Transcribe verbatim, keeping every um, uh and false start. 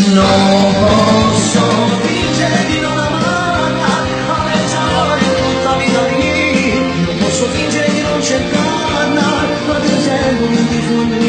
Non posso fingere di non amarla, aleggiare tutta vita lì. Non posso fingere di non cercarla, ma del tempo non ti fu